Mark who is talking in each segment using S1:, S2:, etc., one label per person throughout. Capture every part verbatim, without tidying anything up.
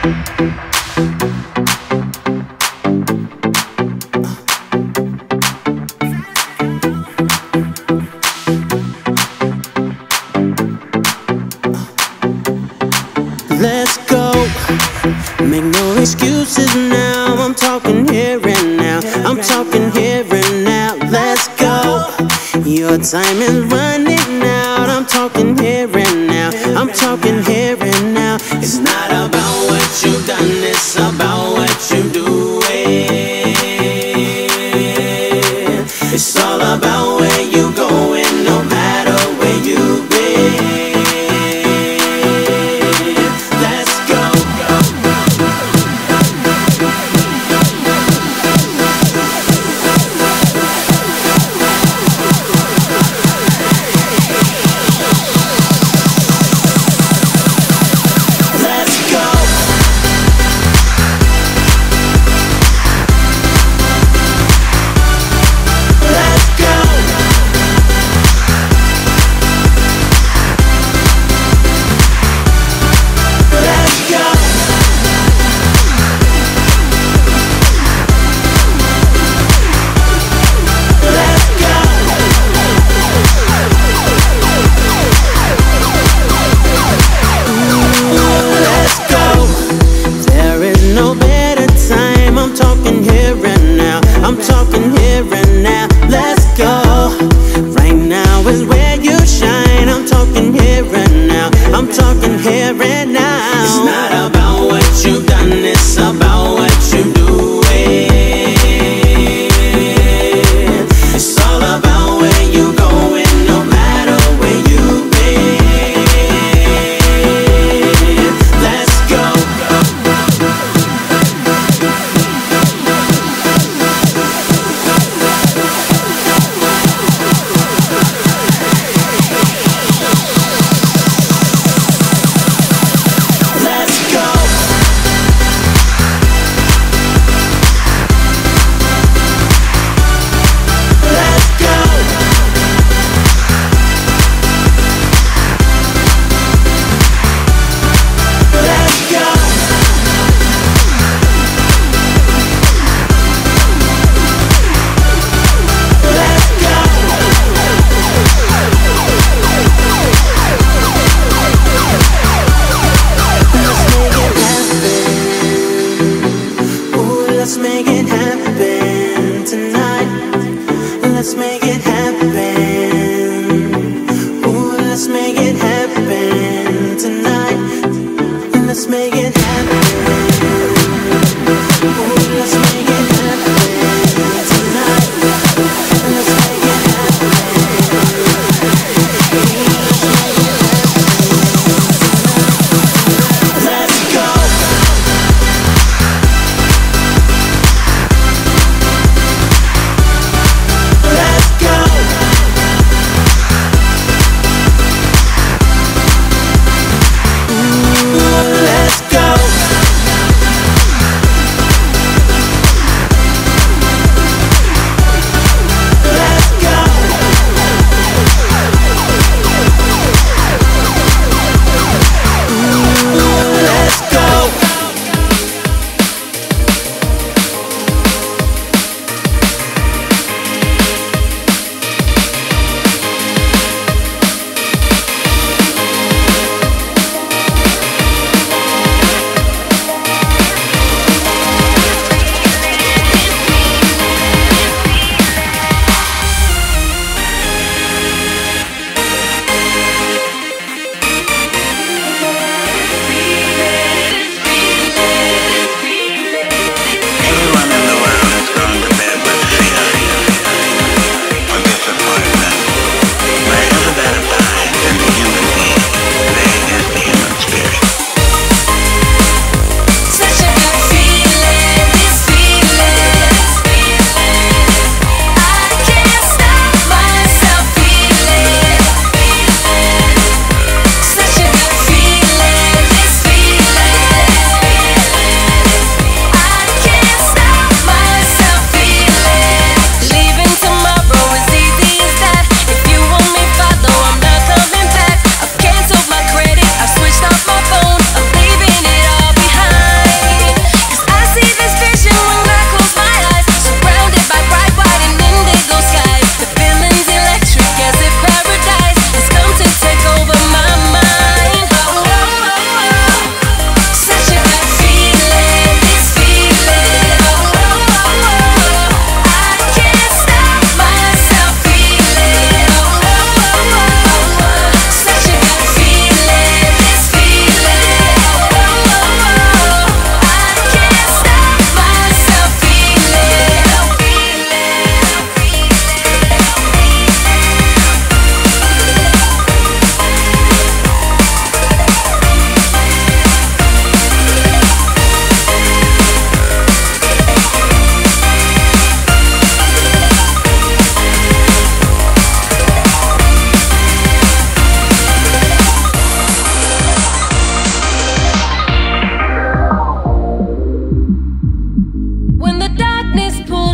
S1: Let's go, make no excuses now. I'm talking here and now, I'm talking here and now. Let's go, your time is running out. I'm talking here and now, I'm talking here and now. It's not about what you've done, it's about what you're doing. It's all about where you're going, no matter where you've been. I'm talking here and now, let's go. Right now is where you shine. I'm talking here and now, I'm talking here and now. It's not about what you've done, it's about what you're doing. It's all about where you're going, no matter where you've been. Let's go. Let's make it happen tonight. Let's make it happen. Ooh, let's make it happen tonight. Let's make it happen. Ooh, let's make it happen tonight. Let's make it happen. Let's go. Let's go.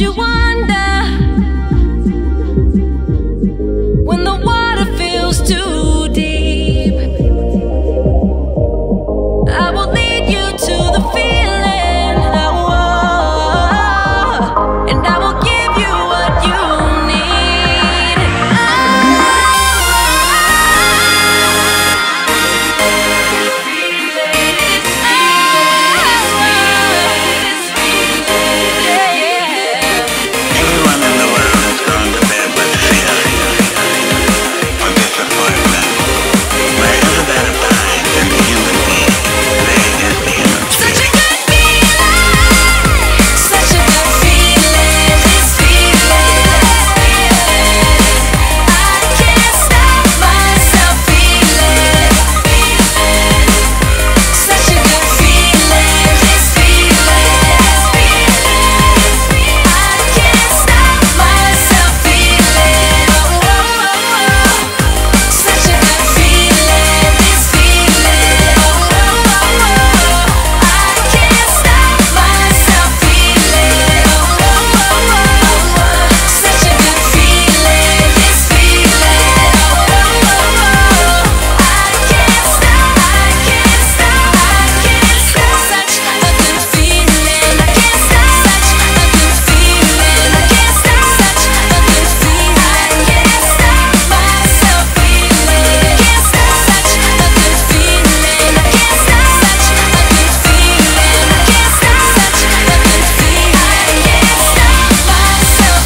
S2: you wonder when the water feels too deep. I will lead you to the feeling, oh, and I will give you what you need.
S3: Everyone in the world has gone to bed with fear or disappointment. Wherever that abides in the human being, there is the human
S2: Such a
S3: spirit.
S2: good feeling, such a good feeling, this feeling. I can't stop myself feeling. Such a good feeling, this feeling. I can't stop myself feeling. Such a good feeling, this feeling. I can't stop myself feeling. Such a good feeling, this feeling. I can't stop, I can't stop, I can't stop. Such a good feeling, I can't stop. Such a good feeling, I can't stop. Such a good feeling, I can't stop myself feeling. Can't stop. Such a good feeling, I can't stop. Such a good feeling, I can't stop. Such a good feeling, I can't stop myself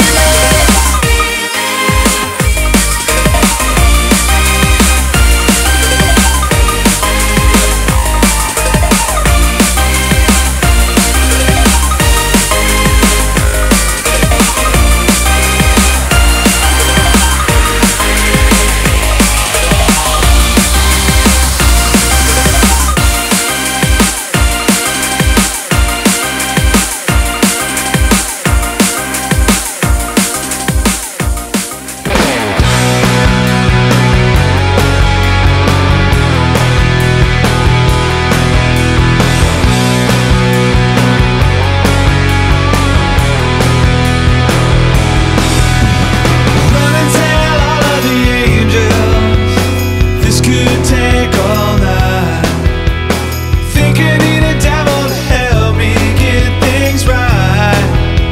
S4: Run and tell all of the angels this could take all night. Think I need a devil to help me get things right.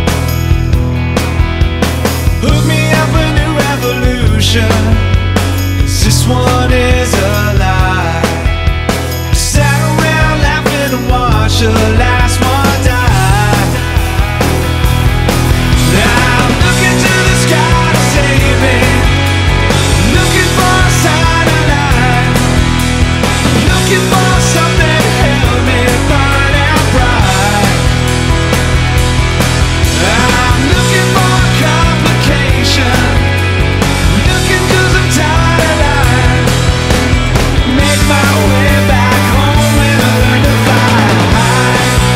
S4: Hook me up a new revolution, 'cause this one is a lie. Sat around laughing and watched the last one die. I'm looking to the sky to save me, looking for a sign of light, looking for something to help me burn out bright. I'm looking for a complication, looking 'cause I'm tired of lying. Make my way back home and I learn to fly high.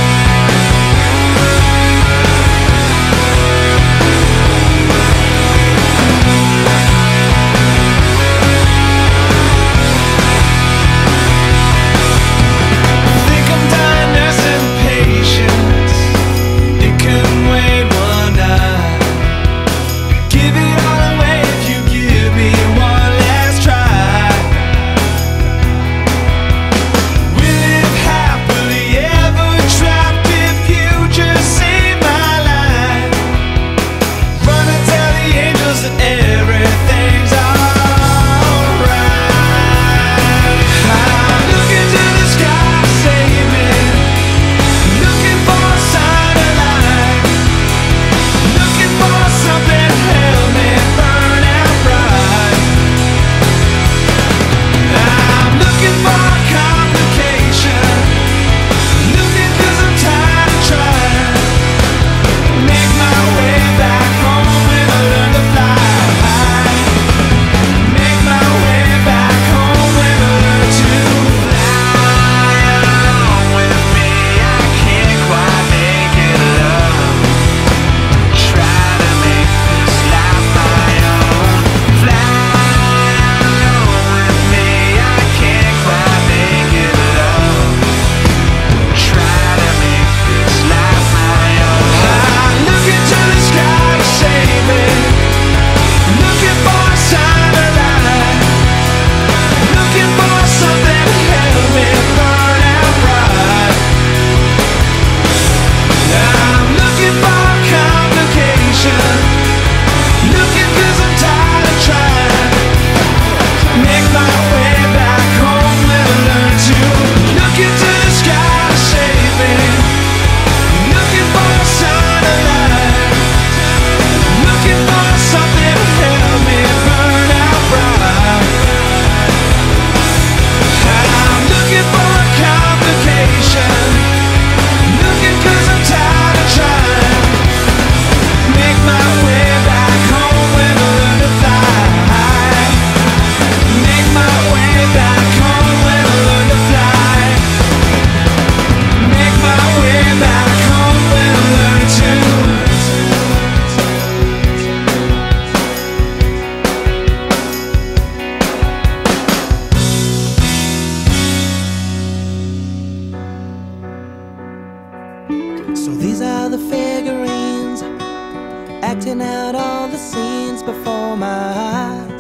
S1: acting out all the scenes before my eyes.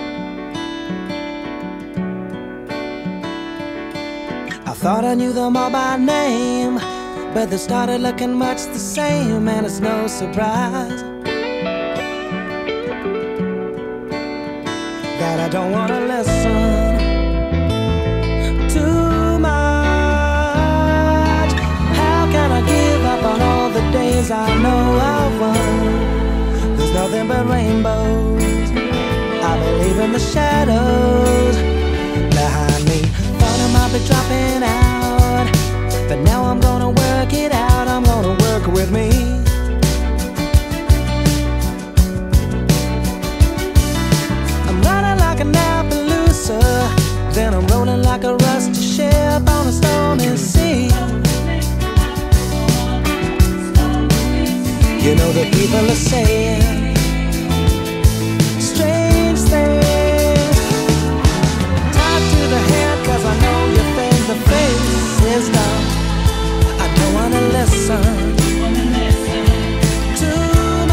S1: I thought I knew them all by name, but they started looking much the same, and it's no surprise that I don't wanna listen too much. How can I give up on all the days I know I've won? There's nothing but rainbows. I believe in the shadows behind me. Thought I might be dropping out, but now I'm gonna work it out. I'm gonna work with me. I'm running like an Appaloosa, then I'm rolling like a rusty ship on a stormy sea. You know the people are saying strange things. Talk to the head, cause I know you think the face is dumb. I don't wanna listen too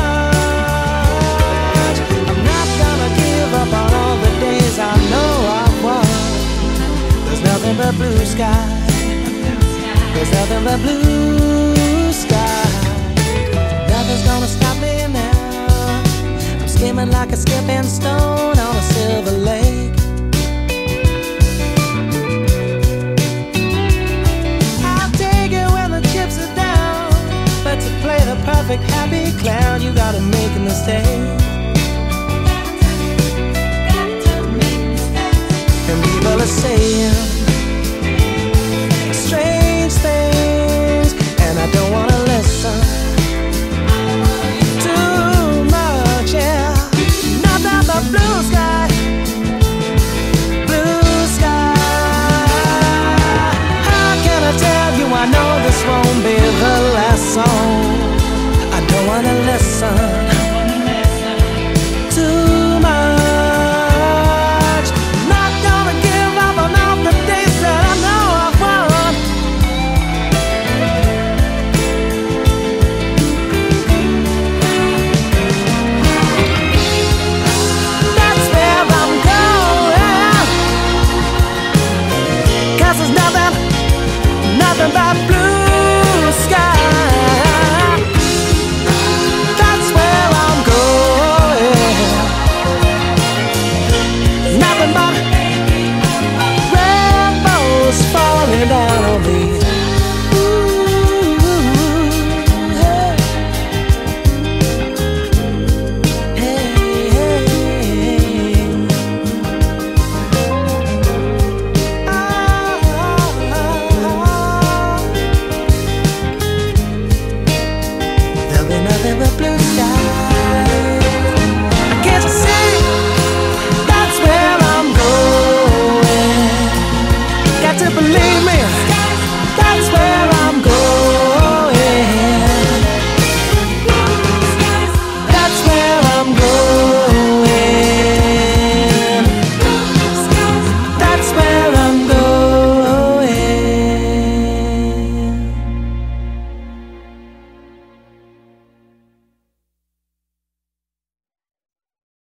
S1: much. I'm not gonna give up on all the days I know I've won. There's nothing but blue sky. There's nothing but blue sky. Nothing's gonna stop me now. I'm skimming like a skipping stone on a silver lake. I'll take it when the chips are down, but to play the perfect happy clown, you gotta make a mistake. And people are saying